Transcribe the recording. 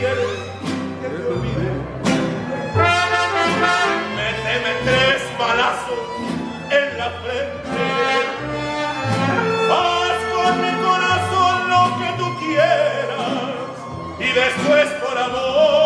quieres que te olvide. Méteme 3 balazos en la frente. Haz con mi corazón lo que tú quieras y después por amor